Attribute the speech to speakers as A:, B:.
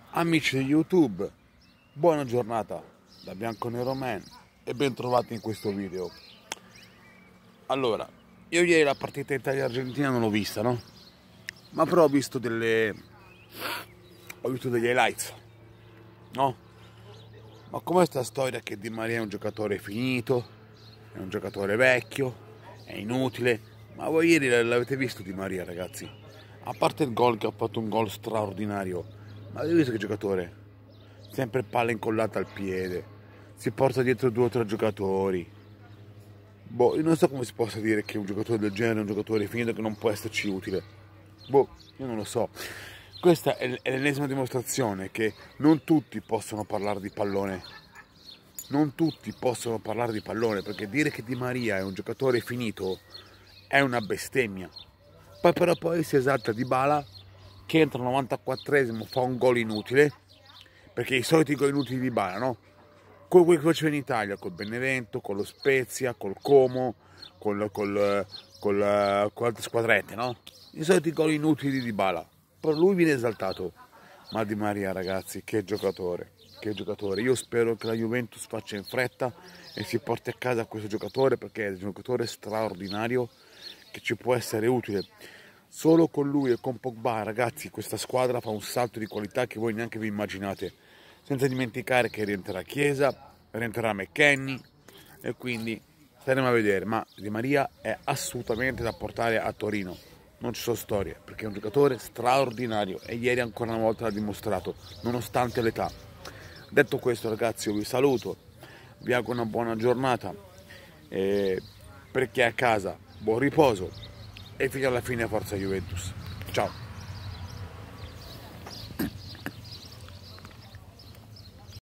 A: Amici di YouTube, buona giornata da Bianconero Man e ben trovati in questo video. Allora, io ieri la partita Italia-Argentina non l'ho vista, no? Ma però ho visto degli highlights, no? Ma com'è sta storia che Di Maria è un giocatore finito, è un giocatore vecchio, è inutile? Ma voi ieri l'avete visto Di Maria, ragazzi? A parte il gol che ha fatto un gol straordinario, ma avete visto che giocatore? Sempre palla incollata al piede, si porta dietro 2 o 3 giocatori. Boh, io non so come si possa dire che un giocatore del genere è un giocatore finito che non può esserci utile. Boh, io non lo so. Questa è l'ennesima dimostrazione che non tutti possono parlare di pallone. Non tutti possono parlare di pallone, perché dire che Di Maria è un giocatore finito è una bestemmia. Poi si esalta Dybala che entra al 94esimo, fa un gol inutile, perché i soliti gol inutili di Dybala, no? Quello che faceva in Italia, col Benevento, con lo Spezia, col Como, con altre squadrette, no? I soliti gol inutili di Dybala. Per lui viene esaltato. Ma Di Maria, ragazzi, che giocatore, che giocatore. Io spero che la Juventus faccia in fretta e si porti a casa questo giocatore, perché è un giocatore straordinario che ci può essere utile. Solo con lui e con Pogba, ragazzi, questa squadra fa un salto di qualità che voi neanche vi immaginate. Senza dimenticare che rientrerà Chiesa, rientrerà McKennie e quindi staremo a vedere. Ma Di Maria è assolutamente da portare a Torino. Non ci sono storie, perché è un giocatore straordinario e ieri ancora una volta l'ha dimostrato, nonostante l'età. Detto questo, ragazzi, io vi saluto, vi auguro una buona giornata e per chi è a casa buon riposo e fino alla fine forza Juventus. Ciao!